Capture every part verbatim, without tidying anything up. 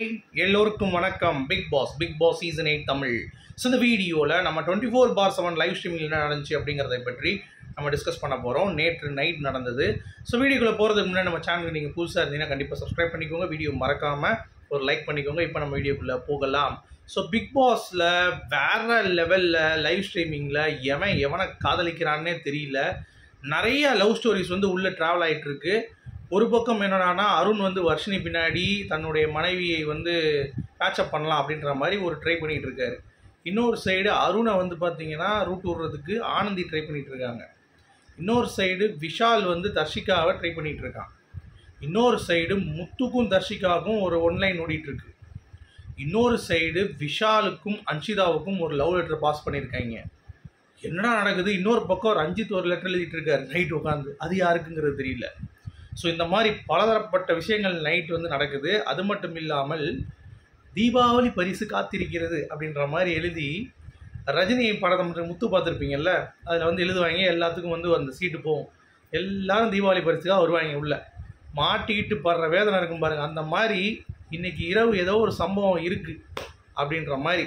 எல்லோருக்கும் வணக்கம். Big boss big boss season eight Tamil. So இந்த வீடியோவில் நம்ம twenty four bar seven live ஸ்ட்ரீமில் என்ன நடந்துச்சு அப்படிங்கிறத பற்றி நம்ம டிஸ்கஸ் பண்ண போகிறோம். நேற்று நைட் நடந்தது. ஸோ வீடியோக்குள்ளே போகிறதுக்கு முன்னாடி நம்ம சேனலுக்கு நீங்கள் புதுசாக இருந்தீங்கன்னா கண்டிப்பாக சப்ஸ்கிரைப் பண்ணிக்கோங்க. வீடியோ மறக்காமல் ஒரு லைக் பண்ணிக்கோங்க. இப்போ நம்ம வீடியோக்குள்ளே போகலாம். ஸோ பிக் பாஸில் வேறு லெவலில் லைவ் ஸ்ட்ரீமிங்கில் எவன் எவனை காதலிக்கிறான்னே தெரியல. நிறைய லவ் ஸ்டோரிஸ் வந்து உள்ளே ட்ராவல் ஆகிட்டுருக்கு. ஒரு பக்கம் என்னடானா அருண் வந்து வர்ஷினி பின்னாடி தன்னுடைய மனைவியை வந்து பேட்சப் பண்ணலாம் அப்படின்ற மாதிரி ஒரு ட்ரை பண்ணிகிட்டு இருக்காரு. இன்னொரு சைடு அருணை வந்து பார்த்தீங்கன்னா ரூட் விடுறதுக்கு ஆனந்தி ட்ரை பண்ணிகிட்டு இருக்காங்க. இன்னொரு சைடு விஷால் வந்து தர்ஷிகாவை ட்ரை பண்ணிகிட்டு இருக்கான். இன்னொரு சைடு முத்துக்கும் தர்ஷிகாவுக்கும் ஒரு ஒன்லைன் ஓடிட்டுருக்கு. இன்னொரு சைடு விஷாலுக்கும் அன்ஷிதாவுக்கும் ஒரு லவ் லெட்டர் பாஸ் பண்ணியிருக்காங்க. என்னடா நடக்குது? இன்னொரு பக்கம் ரஞ்சித் ஒரு லெட்டர் எழுதிட்டு இருக்காரு நைட் உட்காந்து. அது யாருக்குங்கிறது தெரியல. ஸோ இந்த மாதிரி பலதரப்பட்ட விஷயங்கள் நைட் வந்து நடக்குது. அது மட்டும் இல்லாமல் தீபாவளி பரிசு காத்திருக்கிறது அப்படின்ற மாதிரி எழுதி ரஜினி படத்தை முத்து பார்த்துருப்பீங்கல்ல, அதில் வந்து எழுதுவாங்க. எல்லாத்துக்கும் வந்து அந்த சீட்டு போகும். எல்லாரும் தீபாவளி பரிசுக்காக வருவாங்க. உள்ள மாட்டிக்கிட்டு படுற வேதனை இருக்கும் பாருங்கள். அந்த மாதிரி இன்றைக்கி இரவு ஏதோ ஒரு சம்பவம் இருக்குது அப்படின்ற மாதிரி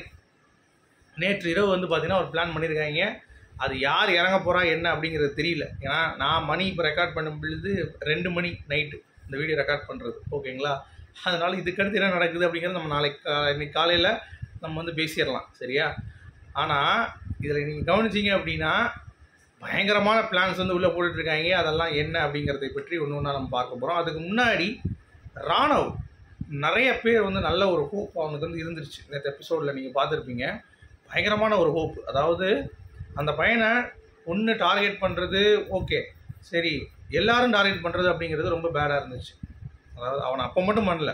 நேற்று இரவு வந்து பார்த்திங்கன்னா ஒரு பிளான் பண்ணியிருக்காங்க. அது யார் இறங்க போகிறா என்ன அப்படிங்கிறது தெரியல. ஏன்னா நான் மணி இப்போ ரெக்கார்ட் பண்ணும் பொழுது ரெண்டு மணி நைட்டு இந்த வீடியோ ரெக்கார்ட் பண்ணுறது, ஓகேங்களா? அதனால் இதுக்கடுத்து என்ன நடக்குது அப்படிங்கிறது நம்ம நாளைக்கு இன்னைக்கு காலையில் நம்ம வந்து பேசிடலாம், சரியா? ஆனால் இதில் நீங்கள் கவனிச்சிங்க அப்படின்னா பயங்கரமான பிளான்ஸ் வந்து உள்ளே போட்டுட்ருக்காங்க. அதெல்லாம் என்ன அப்படிங்கிறதை பற்றி ஒன்று ஒன்றா நம்ம பார்க்க போகிறோம். அதுக்கு முன்னாடி ராணவ் நிறைய பேர் வந்து நல்ல ஒரு ஹோப் அவனுக்கு வந்து இருந்துருச்சு. இந்த எபிசோடில் நீங்கள் பார்த்துருப்பீங்க. பயங்கரமான ஒரு ஹோப். அதாவது அந்த பையனை ஒன்று டார்கெட் பண்ணுறது ஓகே, சரி, எல்லாரும் டார்கெட் பண்ணுறது அப்படிங்கிறது ரொம்ப பேடாக இருந்துச்சு. அதாவது அவனை அப்போ மட்டும் பண்ணல,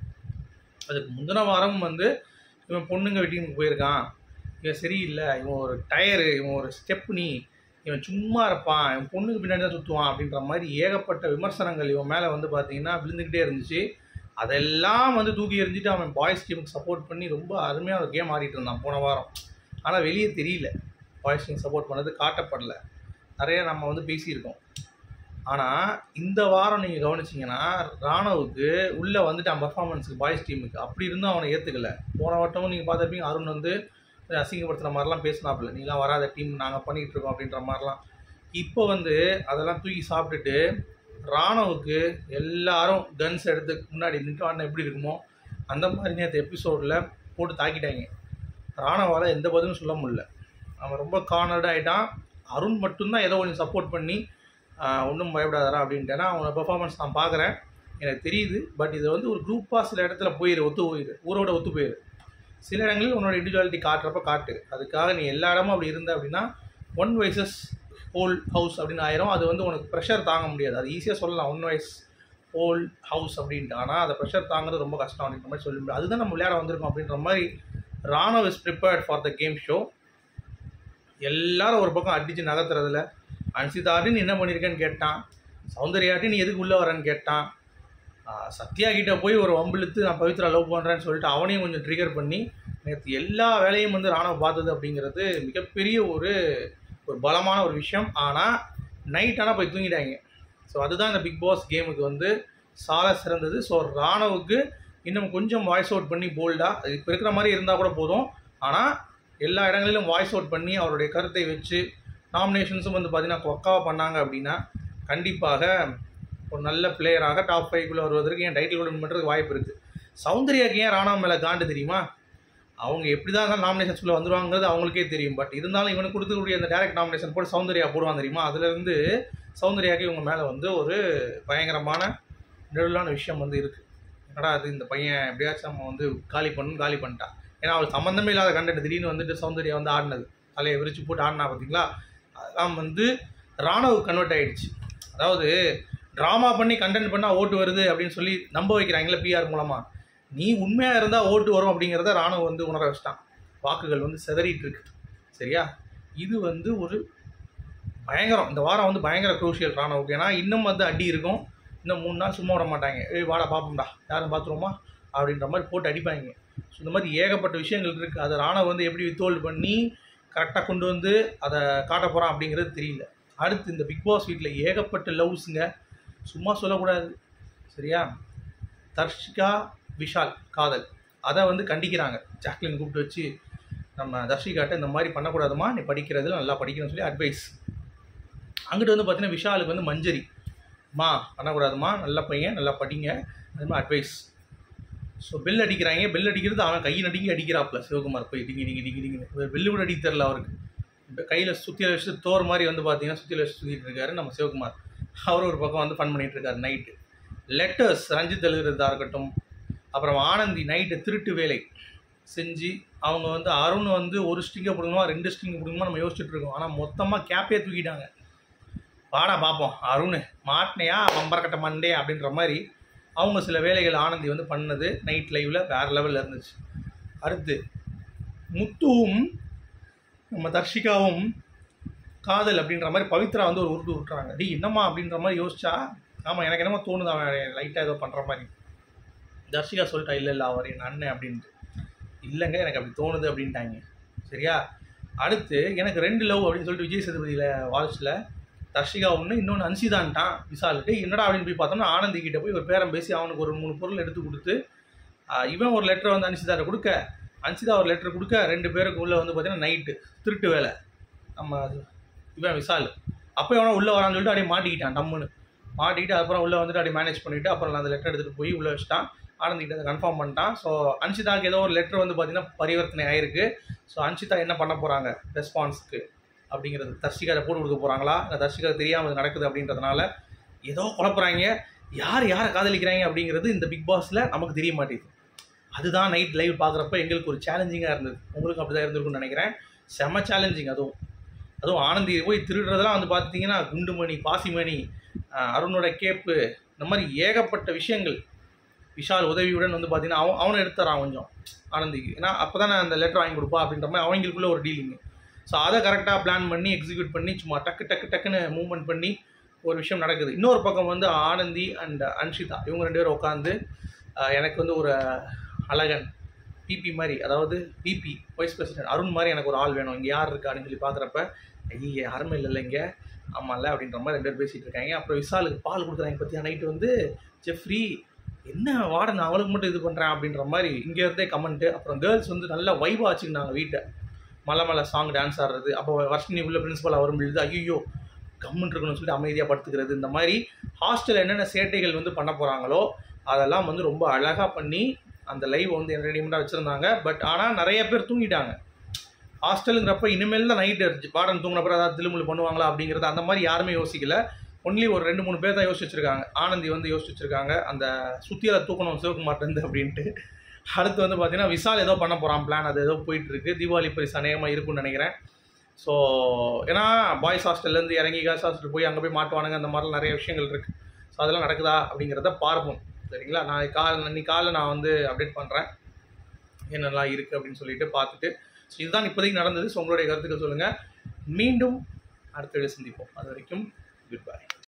அதுக்கு முந்தின வாரம் வந்து இவன் பொண்ணுங்க வெட்டிங்க்கு போயிருக்கான், இவன் சரியில்லை, இவன் ஒரு டயரு, இவன் ஒரு ஸ்டெப்னி, இவன் சும்மா இருப்பான், இவன் பொண்ணுக்கு பின்னாடி தான் சுற்றுவான் அப்படின்ற மாதிரி ஏகப்பட்ட விமர்சனங்கள் இவன் மேலே வந்து பார்த்திங்கன்னா விழுந்துக்கிட்டே இருந்துச்சு. அதெல்லாம் வந்து தூக்கி எறிஞ்சிட்டு அவன் பாய்ஸ் டீமுக்கு சப்போர்ட் பண்ணி ரொம்ப அருமையாக ஒரு கேம் ஆடிட்டு இருந்தான் போன வாரம். ஆனால் வெளியே தெரியல, பாய்ஸ் டீம் சப்போர்ட் பண்ணது காட்டப்படலை. நிறைய நம்ம வந்து பேசியிருக்கோம். ஆனால் இந்த வாரம் நீங்கள் கவனிச்சிங்கன்னா ராணவுக்கு உள்ளே வந்துட்டான் பர்ஃபார்மன்ஸுக்கு பாய்ஸ் டீமுக்கு. அப்படி இருந்தும் அவனை ஏற்றுக்கலை. போன வட்டமும் நீங்கள் பார்த்துருப்பீங்க, அருண் வந்து அசிங்கப்படுத்துகிற மாதிரிலாம் பேசினாப்புல, நீங்களாம் வராத டீம், நாங்கள் பண்ணிகிட்டு இருக்கோம் அப்படின்ற மாதிரிலாம். இப்போ வந்து அதெல்லாம் தூக்கி சாப்பிட்டுட்டு ராணவுக்கு எல்லாரும் கன்ஸ் எடுத்து முன்னாடி நின்று ஆடினா எப்படி இருக்குமோ அந்த மாதிரி நேற்று எபிசோடில் போட்டு தாக்கிட்டாங்க. ராணவால் எந்த பதிலும் சொல்ல முடியல. அவன் ரொம்ப கார்னர்டாக ஆகிட்டான். அருண் மட்டும்தான் ஏதோ கொஞ்சம் சப்போர்ட் பண்ணி ஒன்றும் பயப்படாதரா அப்படின்ட்டேன்னா அவனோட பெர்ஃபார்மன்ஸ் நான் பார்க்குறேன், எனக்கு தெரியுது. பட் இது வந்து ஒரு குரூப்பாக சில இடத்துல போயிரு, ஒத்து போயிரு, ஊரோட ஒத்து போயிரு. சில இடங்களில் உன்னோட இண்டிவிஜுவாலிட்டி காட்டுறப்ப காட்டு. அதுக்காக நீ எல்லா இடமும் அப்படி இருந்த அப்படின்னா ஒன் வைசஸ் ஹோல் ஹவுஸ் அப்படின்னு ஆயிரும். அது வந்து உனக்கு ப்ரெஷர் தாங்க முடியாது. அது ஈஸியாக சொல்லலாம், ஒன் வைஸ் ஹோல் ஹவுஸ் அப்படின்ட்டு. ஆனால் அதை ப்ரெஷர் தாங்கிறது ரொம்ப கஷ்டம் அப்படின்ற மாதிரி சொல்ல முடியாது. அதுதான் நம்ம விளையாட வந்திருக்கோம் அப்படின்ற மாதிரி Ranav is prepared for the game show. எல்லாரும் ஒரு பக்கம் அடித்து நகர்த்துறதுல அன்சிதாட்டி நீ என்ன பண்ணியிருக்கேன்னு கேட்டான், சௌந்தர்யாட்டி நீ எதுக்கு உள்ளே வரேன்னு கேட்டான், சத்யா கிட்டே போய் ஒரு வம்பிழுத்து நான் பவித்ரா லவ் பண்ணுறேன்னு சொல்லிட்டு அவனையும் கொஞ்சம் ட்ரிகர் பண்ணி நேற்று எல்லா வேலையும் வந்து ராணவ் பார்த்தது அப்படிங்கிறது மிகப்பெரிய ஒரு ஒரு பலமான ஒரு விஷயம். ஆனால் நைட் ஆனால் போய் தூங்கிட்டாங்க. ஸோ அதுதான் இந்த பிக் பாஸ் கேமுக்கு வந்து சால சிறந்தது. ஸோ ராணவுக்கு இன்னும் கொஞ்சம் வாய்ஸ் அவுட் பண்ணி போல்டாக இப்போ இருக்கிற மாதிரி இருந்தால் கூட போதும். ஆனால் எல்லா இடங்களிலும் வாய்ஸ் அவுட் பண்ணி அவருடைய கருத்தை வச்சு நாமினேஷன்ஸும் வந்து பார்த்திங்கன்னா பக்காவாக பண்ணாங்க அப்படின்னா கண்டிப்பாக ஒரு நல்ல பிளேயராக டாப் ஃபைவ்க்குள்ளே வருவதற்கு ஏன் டைட்டில் வின் பண்ணுறதுக்கு வாய்ப்பு இருக்குது. சௌந்தர்யாக்கு ஏன் ராணவ் மேலே காண்டு தெரியுமா? அவங்க எப்படி தான் இருந்தாலும் நாமினேஷன்ஸ்குள்ளே வந்துடுவாங்கிறது அவங்களுக்கே தெரியும். பட் இருந்தாலும் இவனுக்கு கொடுத்துக்கூடிய அந்த டேரக்ட் நாமினேஷன் போட்டு சௌந்தர்யா போடுவாங்க தெரியுமா? அதுலேருந்து சௌந்தர்யாக்கு இவங்க மேலே வந்து ஒரு பயங்கரமான நெருளான விஷயம் வந்து இருக்குது. என்னடா அது, இந்த பையன் எப்படியாச்சும் நம்ம வந்து காலி பண்ணணும், காலி பண்ணிட்டான். ஏன்னா அவள் சம்மந்தமே இல்லாத கண்டென்ட் திடீர்னு வந்துட்டு சௌந்தர்யா வந்து ஆடினது, தலையை விரிச்சு போட்டு ஆடினா பார்த்தீங்களா? அதெல்லாம் வந்து ராணவ் கன்வெர்ட் ஆகிடுச்சு. அதாவது ட்ராமா பண்ணி கண்டென்ட் பண்ணால் ஓட்டு வருது அப்படின்னு சொல்லி நம்ப வைக்கிறாங்களே பிஆர் மூலமாக. நீ உண்மையாக இருந்தால் ஓட்டு வரும் அப்படிங்கிறத ராணவ் வந்து உணர வச்சிட்டான். வாக்குகள் வந்து செதறிட்டு இருக்கு, சரியா? இது வந்து ஒரு பயங்கரம். இந்த வாரம் வந்து பயங்கர குரூஷியல் ராணவுக்கு. ஏன்னா இன்னும் வந்து அடி இருக்கும். இன்னும் மூணு நாள் சும்மா விட மாட்டாங்க. ஏய் வாடா பார்ப்போம்டா, யாரும் பார்த்துருவோமா அப்படின்ற மாதிரி போட்டு அடிப்பாங்க. ஸோ இந்த மாதிரி ஏகப்பட்ட விஷயங்கள் இருக்குது. அதை ராணவ் வந்து எப்படி வித்ஹோல்டு பண்ணி கரெக்டாக கொண்டு வந்து அதை காட்ட போகிறான் அப்படிங்கிறது தெரியல. அடுத்து இந்த பிக் பாஸ் வீட்டில் ஏகப்பட்ட லவ்ஸுங்க, சும்மா சொல்லக்கூடாது, சரியா? தர்ஷிகா விஷால் காதல் அதை வந்து கண்டிக்கிறாங்க. ஜாக்லின் கூப்பிட்டு வச்சு நம்ம தர்ஷிகாட்ட இந்த மாதிரி பண்ணக்கூடாதுமா, நீ படிக்கிறதுல நல்லா படிக்கணும்னு சொல்லி அட்வைஸ். அங்கிட்டு வந்து பார்த்தீங்கன்னா விஷாலுக்கு வந்து மஞ்சரி, மா பண்ணக்கூடாதுமா, நல்ல பையன் நல்லா படிங்க, அது மாதிரி அட்வைஸ். ஸோ பெல் அடிக்கிறாங்க. பெல் அடிக்கிறது அவன் கை நடுங்கி அடிக்கிறாப்புல சிவகுமார் போய் டிங்கி டிங்கி டிங்கி டிங்கி பெல்லு கூட அடிக்க தெரில அவருக்கு. இப்போ கையில் சுற்றியில் வச்சு தோர் மாதிரி வந்து பார்த்தீங்கன்னா சுற்றியில் வச்சு சுற்றிட்டு இருக்காரு நம்ம சிவகுமார். அவர் ஒரு பக்கம் வந்து ஃபன் பண்ணிகிட்டு இருக்காரு. நைட்டு லெட்டர்ஸ் ரஞ்சித் எழுதுறதா இருக்கட்டும், அப்புறம் ஆனந்தி நைட்டு திருட்டு வேலை செஞ்சு அவங்க வந்து அருண் வந்து ஒரு ஸ்ட்ரிங்கை பிடுங்கணுமா ரெண்டு ஸ்ட்ரிங்கை பிடுங்கணுமா நம்ம யோசிச்சுட்டு இருக்கோம். ஆனால் மொத்தமாக கேப்பே தூக்கிட்டாங்க. வாடா பார்ப்போம் அருண் மாட்டினையா பம்பரக்கட்ட மண்டே அப்படின்ற மாதிரி அவங்க சில வேலைகள் ஆனந்தி வந்து பண்ணது நைட் லைவில் வேறு லெவலில் இருந்துச்சு. அடுத்து முத்துவும் நம்ம தர்ஷிகாவும் காதல் அப்படின்ற மாதிரி பவித்ரா வந்து ஒரு உருட்டு விட்டுறாங்க. டி என்னம்மா அப்படின்ற மாதிரி யோசிச்சா, ஆமாம் எனக்கு என்னமோ தோணுது அவன் லைட்டாக ஏதோ பண்ணுற மாதிரி. தர்ஷிகா சொல்லிட்டா இல்லை இல்லை அவர் என் அண்ணன் அப்படின்ட்டு. இல்லைங்க எனக்கு அப்படி தோணுது அப்படின்ட்டாங்க. சரியா? அடுத்து எனக்கு ரெண்டு லவ் அப்படின்னு சொல்லிட்டு விஜய் சேதுபதியில் வாட்சில் தர்ஷிகா ஒன்று, இன்னொன்று அன்சிதான்ட்டான் விசாலுக்கு. என்னடா அப்படின்னு போய் பார்த்தோம்னா ஆனந்தி கிட்ட போய் ஒரு பேரம் பேசி அவனுக்கு ஒரு மூணு பொருள் எடுத்து கொடுத்து இவன் ஒரு லெட்டரை வந்து அன்சிதாட்ட கொடுக்க, அன்சிதா ஒரு லெட்டர் கொடுக்க, ரெண்டு பேருக்கு உள்ளே வந்து பார்த்தீங்கன்னா நைட்டு திருட்டு வேலை நம்ம இவன் விசால். அப்போ எவனோ உள்ளே வரான்னு சொல்லிட்டு அப்படியே மாட்டிக்கிட்டான். டம்முன்னு மாட்டிக்கிட்டு அப்புறம் உள்ளே வந்துட்டு அப்படியே மேனேஜ் பண்ணிவிட்டு அப்புறம் நான் அந்த லெட்டர் எடுத்துகிட்டு போய் உள்ளே வச்சுட்டான். ஆனந்திக்கிட்ட அதை கன்ஃபார்ம் பண்ணிட்டான். ஸோ அன்சிதாவுக்கு ஏதோ ஒரு லெட்டர் வந்து பார்த்தீங்கன்னா பரிவர்த்தனை ஆயிருக்கு. ஸோ அன்சிதா என்ன பண்ண போகிறாங்க ரெஸ்பான்ஸுக்கு அப்படிங்கிறது, தர்ஷிகாரை போட்டு கொடுக்க போகிறாங்களா இல்லை தர்ஷிகா தெரியாமல் நடக்குது அப்படின்றதுனால ஏதோ குழப்புறாங்க. யார் யாரை காதலிக்கிறாங்க அப்படிங்கிறது இந்த பிக் பாஸில் நமக்கு தெரிய மாட்டேங்குது. அதுதான் நைட் லைவ் பார்க்குறப்ப எங்களுக்கு ஒரு சேலஞ்சிங்காக இருந்தது. உங்களுக்கு அப்படி தான் இருந்திருக்குன்னு நினைக்கிறேன். செம்ம சேலஞ்சிங். அதுவும் அதுவும் ஆனந்தி போய் திருடுறதெல்லாம் வந்து பார்த்தீங்கன்னா குண்டுமணி, பாசிமணி, அருணோட கேப்பு, இந்த மாதிரி ஏகப்பட்ட விஷயங்கள் விஷால் உதவியுடன் வந்து பார்த்தீங்கன்னா அவன் அவனை எடுத்துறான் கொஞ்சம் ஆனந்திக்கு. ஏன்னா அப்போ தான் அந்த லெட்டர் வாங்கி கொடுப்பா அப்படின்ற மாதிரி அவங்களுக்குள்ள ஒரு டீலிங்கு. ஸோ அதை கரெக்டாக பிளான் பண்ணி எக்ஸிக்யூட் பண்ணி சும்மா டக்கு டக்கு டக்குன்னு மூவ்மெண்ட் பண்ணி ஒரு விஷயம் நடக்குது. இன்னொரு பக்கம் வந்து ஆனந்தி அண்ட் அன்ஷிதா இவங்க ரெண்டு பேரும் உட்காந்து எனக்கு வந்து ஒரு அழகன் பிபி மாதிரி, அதாவது பிபி வைஸ் பிரசிடென்ட் அருண் மாதிரி எனக்கு ஒரு ஆள் வேணும், இங்கே யார் இருக்கா அப்படின்னு சொல்லி பார்க்குறப்ப ஐயே யாருமே இல்லை இங்கே, ஆமாம்ல அப்படின்ற மாதிரி ரெண்டு பேர் பேசிகிட்டு இருக்காங்க. அப்புறம் விசாலுக்கு பால் கொடுக்குறாங்க பற்றியா நைட்டு வந்து ஜெஃப்ரி என்ன வாட நான் அவளுக்கு மட்டும் இது பண்ணுறேன் அப்படின்ற மாதிரி இங்கே இருந்தே கமெண்ட்டு. அப்புறம் கேர்ள்ஸ் வந்து நல்லா வைபாக வச்சுக்கிட்டாங்க வீட்டை, மலை மலை சாங் டான்ஸ் ஆடுறது. அப்போ வர்ஷினி உள்ள பிரின்ஸிபல் வரும் பொழுது ஐயோ கம்முன்னு இருக்கணும்னு சொல்லிட்டு அமைதியாக படுத்துக்கிறது. இந்த மாதிரி ஹாஸ்டலில் என்னென்ன சேட்டைகள் வந்து பண்ண போகிறாங்களோ அதெல்லாம் வந்து ரொம்ப அழகாக பண்ணி அந்த லைவ் வந்து என்டர்டெயின்மெண்ட்டாக வச்சுருந்தாங்க. பட் ஆனால் நிறைய பேர் தூங்கிட்டாங்க. ஹாஸ்டலுங்கிறப்ப இனிமேல் தான் நைட்டு வார்டன் தூங்கினப்பறம் ஏதாவது திருமுழு பண்ணுவாங்களா அப்படிங்கிறது அந்த மாதிரி யாருமே யோசிக்கல. ஒன்லி ஒரு ரெண்டு மூணு பேர் தான் யோசிச்சு வச்சுருக்காங்க. ஆனந்தி வந்து யோசிச்சு வச்சுருக்காங்க அந்த சுத்தியில் தூக்கணும் சிவகுமார்லேருந்து அப்படின்ட்டு. அடுத்து வந்து பார்த்தீங்கன்னா விசால் ஏதோ பண்ண போகிறான் பிளான், அது ஏதோ போயிட்டுருக்கு. தீபாவளி பரிசு அநேகமாக இருக்குன்னு நினைக்கிறேன். ஸோ ஏன்னா பாய்ஸ் ஹாஸ்டல்லேருந்து இறங்கி கேர்ள்ஸ் ஹாஸ்டல் போய் அங்கே போய் மாட்டுவானுங்க, அந்த மாதிரிலாம் நிறைய விஷயங்கள் இருக்குது. ஸோ அதெல்லாம் நடக்குதா அப்படிங்கிறத பார்ப்போம். சரிங்களா? நாளைக்கு கால் இன்னைக்கு காலையில் நான் வந்து அப்டேட் பண்ணுறேன் என்னெல்லாம் இருக்குது அப்படின்னு சொல்லிட்டு பார்த்துட்டு. ஸோ இதுதான் இப்போதைக்கு நடந்தது. ஸோ உங்களுடைய கருத்துக்கள் சொல்லுங்கள். மீண்டும் அடுத்த வீடியோ சந்திப்போம். அது வரைக்கும் குட் பை.